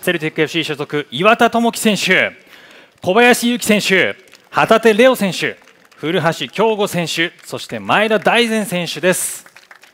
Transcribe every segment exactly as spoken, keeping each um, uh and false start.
セルティック エフシー 所属岩田智樹選手、小林祐希選手、旗手怜央選手、古橋京吾選手、そして前田大然選手です。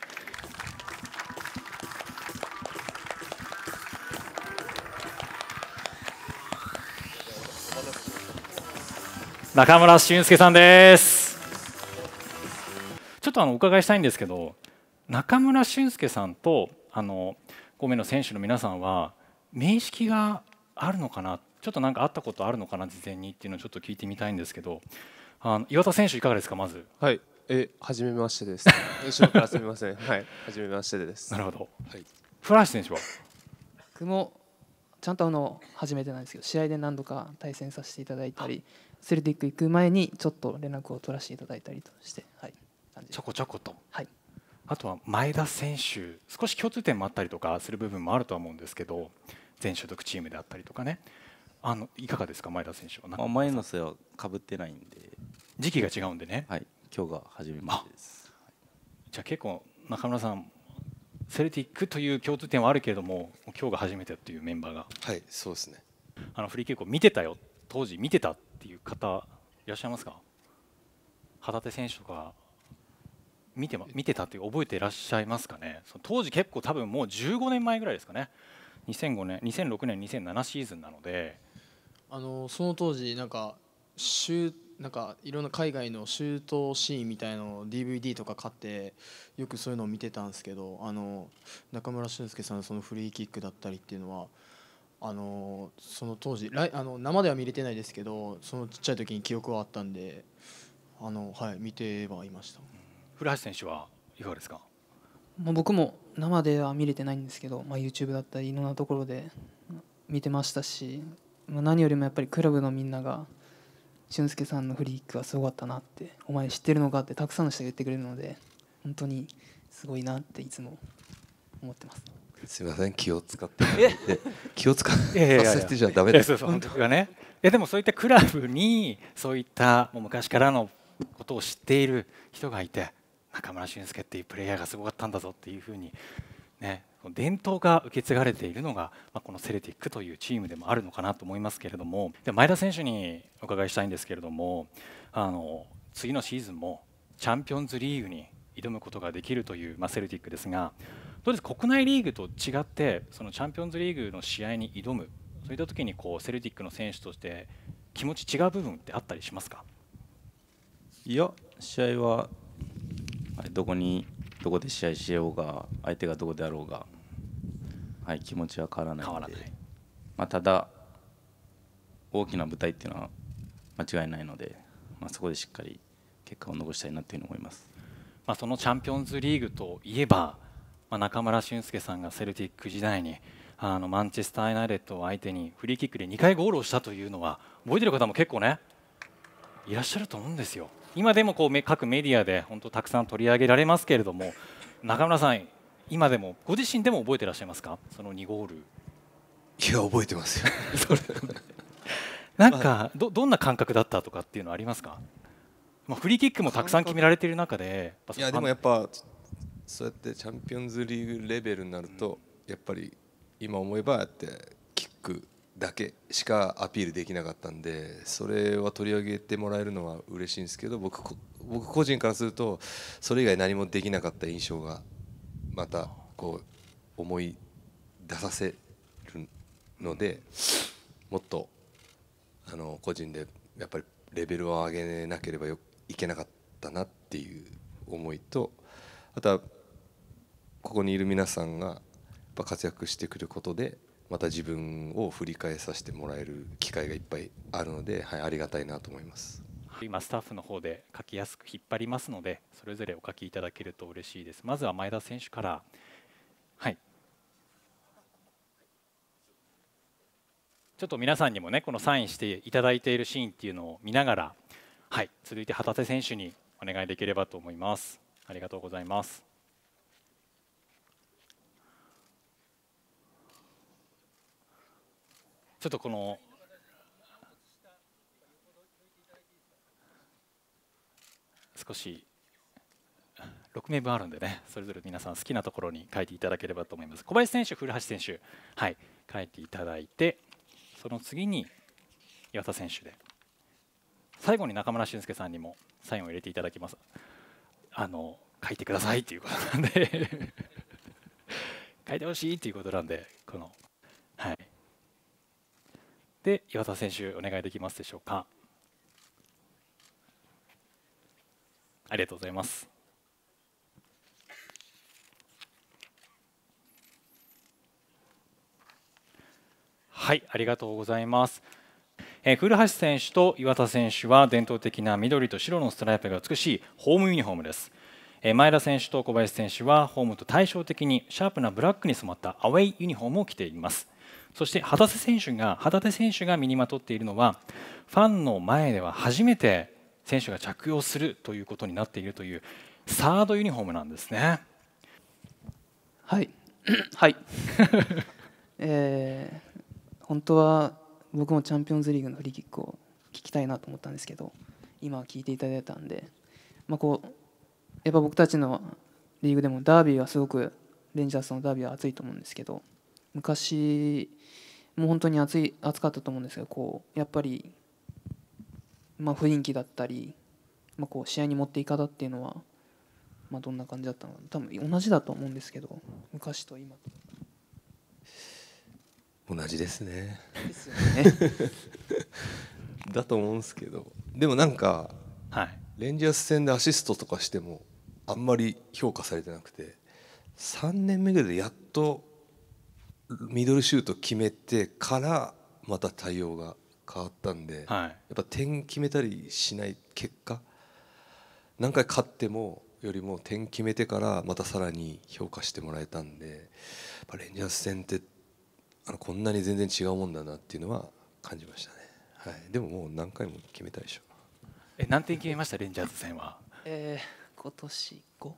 中村俊輔さんです。ちょっとあのお伺いしたいんですけど、中村俊輔さんとあのご名の選手の皆さんは面識があるのかな、ちょっとなんか会ったことあるのかな、事前にっていうのをちょっと聞いてみたいんですけど、あの岩田選手いかがですか。まず。 はい、え、初めましてです。後ろからすみません。はい、初めましてです。 なるほど。 はい、 古橋選手は。 僕もちゃんとあの初めてなんですけど、試合で何度か対戦させていただいたり、セルティック行く前にちょっと連絡を取らせていただいたりとして、はい、 ちょこちょこと。 はい。 あとは前田選手、少し共通点もあったりとかする部分もあるとは思うんですけど、全所属チームであったりとかね、あのいかがですか、前田選手は。 まあ、前のせはかぶってないんで、 時期が違うんでね。 はい、今日が初めましてです。 じゃあ結構中村さん、セルティックという共通点はあるけれども、今日が初めてというメンバーが。 はい、そうですね。 あのフリーキックを見てたよ、当時見てたっていう方いらっしゃいますか。旗手選手とか見て、ま、見てたって覚えていらっしゃいますかね。その当時結構多分もうじゅうごねんまえぐらいですかね。にせんごねん、にせんろくねん、にせんななシーズンなので、 あのその当時なんかシュなんかいろんな海外のシュートシーンみたいのを ディーブイディー とか買ってよくそういうのを見てたんですけど、あの中村俊輔さんのそのフリーキックだったりっていうのはあのその当時ライあの生では見れてないですけど、そのちっちゃい時に記憶はあったんで、あのはい見てはいました。 古橋選手はいかがですか。 まあ、僕も生では見れてないんですけど、まあ、YouTube だったりいろんなところで見てましたし、まあ、何よりもやっぱりクラブのみんなが俊輔さんのフリーキックはすごかったなって、お前知ってるのかってたくさんの人が言ってくれるので、本当にすごいなっていつも思ってます。 すみません、気を使って気を使ってさせてじゃダメです。 本当がね。いやでもそういったクラブにそういったもう昔からのことを知っている人がいて、中村俊輔っていうプレイヤーがすごかったんだぞっていうふうにね、伝統が受け継がれているのが、まあ、このセルティックというチームでもあるのかなと思いますけれども、で前田選手にお伺いしたいんですけれども、あの次のシーズンもチャンピオンズリーグに挑むことができるという、まあ、セルティックですが、どうですか、国内リーグと違ってそのチャンピオンズリーグの試合に挑む、そういった時にこうセルティックの選手として気持ち違う部分ってあったりしますか。 いや、試合はどこにどこで試合しようが、相手がどこであろうが、はい、気持ちは変わらないので、まあ、ただ大きな舞台っていうのは間違いないので、まあ、そこでしっかり結果を残したいなというふうに思います。 まあ、そのチャンピオンズリーグといえば、まあ、中村俊輔さんがセルティック時代にあのマンチェスター・ユナイテッドを相手にフリーキックでにかいゴールをしたというのは覚えている方も結構ねいらっしゃると思うんですよ。今でもこう各メディアで本当たくさん取り上げられますけれども、中村さん今でもご自身でも覚えていらっしゃいますか、そのにゴール。 いや覚えてますよなんか ど, どんな感覚だったとかっていうのはありますか。まあ、フリーキックもたくさん決められている中で、 いやでもやっぱそうやってチャンピオンズリーグレベルになると、やっぱり今思えばやってキックだけしかアピールできなかったんで、それは取り上げてもらえるのは嬉しいんですけど、僕僕個人からするとそれ以外何もできなかった印象がまたこう思い出させるので、もっとあの個人でやっぱりレベルを上げなければいけなかったなっていう思いと、あとはここにいる皆さんがやっぱ活躍してくることでまた自分を振り返させてもらえる機会がいっぱいあるので、はい、ありがたいなと思います。 今スタッフの方で書きやすく引っ張りますので、それぞれお書きいただけると嬉しいです。まずは前田選手から。はい、ちょっと皆さんにもねこのサインしていただいているシーンっていうのを見ながら、はい、続いて旗手選手にお願いできればと思います。ありがとうございます。ちょっとこの少しろくめいぶんあるんでね、それぞれ皆さん好きなところに書いていただければと思います。小林選手、古橋選手、はい、 書いていただいて、その次に岩田選手で、最後に中村俊輔さんにもサインを入れていただきます。あの書いてくださいということなんで書いてほしいということなんで、このはいで岩田選手お願いできますでしょうか。ありがとうございます。はい、ありがとうございます。えー、古橋選手と岩田選手は伝統的な緑と白のストライプが美しいホームユニフォームです。えー、前田選手と小林選手はホームと対照的にシャープなブラックに染まったアウェイユニフォームを着ています。そして旗手選手が旗手選手が身にまとっているのはファンの前では初めて選手が着用するということになっているというサードユニフォームなんですね。 はいはいえー、本当は僕もチャンピオンズリーグのフリーキックを聞きたいなと思ったんですけど、今聞いていただいたんで、まあ、こうやっぱ僕たちのリーグでもダービーはすごくレンジャーズのダービーは熱いと思うんですけど、昔もう本当に熱い熱かったと思うんですけど、こうやっぱり、まあ、雰囲気だったり、まあ、こう試合に持っていかだっていうのは、まあ、どんな感じだったのか多分同じだと思うんですけど、昔と今と。 同じですね。 ですよねだと思うんですけど、でもなんか、 はい、 レンジャース戦でアシストとかしてもあんまり評価されてなくて、さんねんめぐらいでやっとミドルシュート決めてからまた対応が変わったんで、 はい、 やっぱ点決めたりしない結果、何回勝ってもよりも点決めてからまたさらに評価してもらえたんで、やっぱレンジャース戦ってあのこんなに全然違うもんだなっていうのは感じましたね。はい、でももう何回も決めたでしょ。 え何点決めましたレンジャーズ戦は。 えー、今年ご。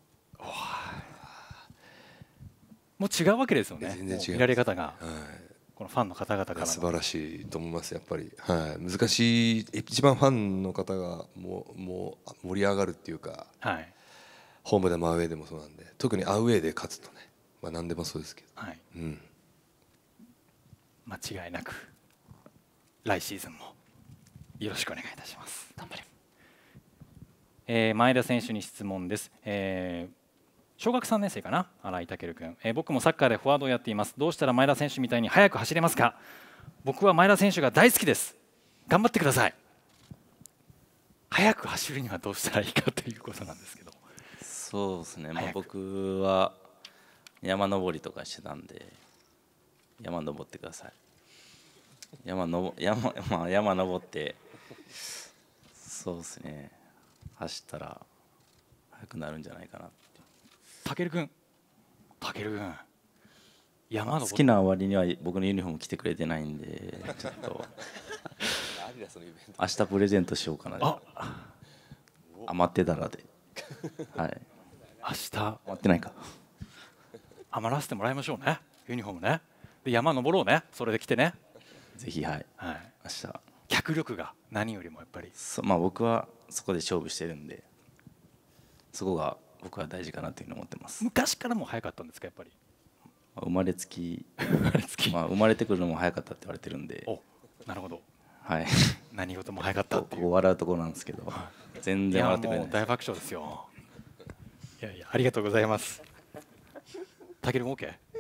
もう違うわけですよね。 全然違う。 見られ方が、はい、このファンの方々から素晴らしいと思いますやっぱり。はい、難しい、一番ファンの方がもうもう盛り上がるっていうか、 はい、 ホームでもアウェーでもそうなんで、特にアウェーで勝つとね、まあ何でもそうですけど、 はい、 うん、 間違いなく来シーズンもよろしくお願いいたします。 頑張れ。 えー、前田選手に質問です。えー小学さんねん生かな、新井健君、えー、僕もサッカーでフォワードをやっています。どうしたら前田選手みたいに速く走れますか。僕は前田選手が大好きです。頑張ってください。速く走るにはどうしたらいいかということなんですけど。 そうですね、まあ、僕は山登りとかしてたんで山登ってください。山の山、まあ、山登ってそうですね、走ったら速くなるんじゃないかな。 たける君、たける君、山登好きな割には僕のユニフォーム着てくれてないんで、ちょっと明日プレゼントしようかな。 あ、 余ってたらで、はい。 明日余ってないか。 余らせてもらいましょうね、ユニフォームね。で山登ろうね、それで着てね。 ぜひ、はい、 はい、 明日。 脚力が何よりもやっぱり。 そまあ僕はそこで勝負してるんで、そこが僕は大事かなというふうに思ってます。 昔からも早かったんですか、やっぱり。 生まれつき生まれつき、 まあ、生まれてくるのも早かったって言われてるんで。 お、なるほど。 はい。 何事も早かったっていう。 こう笑うところなんですけど、全然笑ってくれない。 いやもう大爆笑ですよ。いやいや、ありがとうございます。たけるも OK？